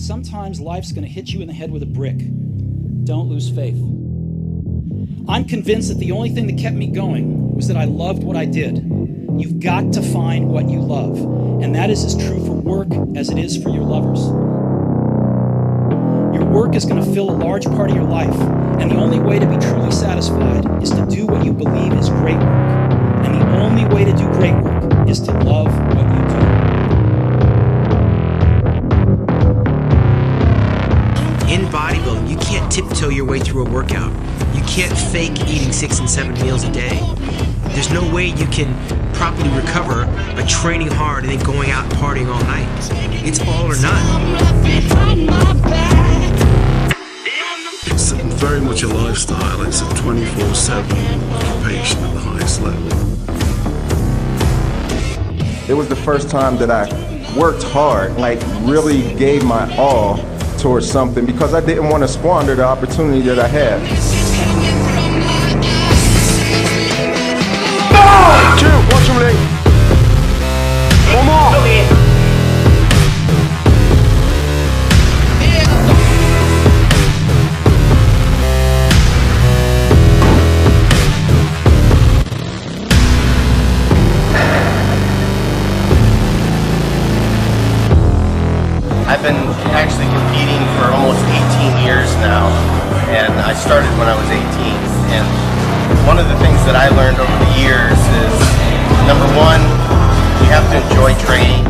sometimes life's going to hit you in the head with a brick. Don't lose faith. I'm convinced that the only thing that kept me going was that I loved what I did. You've got to find what you love, and that is as true for work as it is for your lovers. Your work is going to fill a large part of your life, and the only way to be truly satisfied is to do what you believe is great work. And the only way to do great work is to love what you do. In bodybuilding, you can't tiptoe your way through a workout. You can't fake eating 6 and 7 meals a day. There's no way you can properly recover by training hard and then going out and partying all night. It's all or none. It's very much a lifestyle. It's a 24/7 occupation at the highest level. It was the first time that I worked hard, like really gave my all towards something, because I didn't want to squander the opportunity that I had. Watch him, Lee. One more. I've been actually competing for almost 18 years now, and I started when I was 18. And one of the things that I learned over the years is, number one, you have to enjoy training.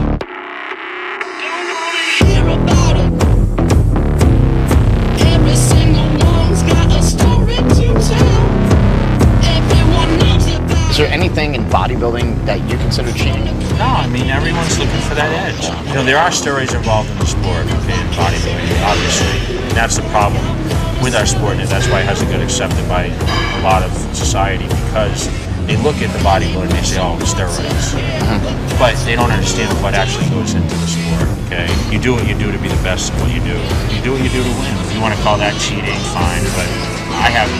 Is there anything in bodybuilding that you consider cheating? No, I mean, everyone's looking for that edge. You know, there are steroids involved in the sport, okay, in bodybuilding, obviously. And that's the problem with our sport, and that's why it hasn't been accepted by a lot of society, because they look at the bodybuilder and they say, oh, steroids. But they don't understand what actually goes into the sport, okay? You do what you do to be the best at what you do. You do what you do to win. If you want to call that cheating, fine, but I have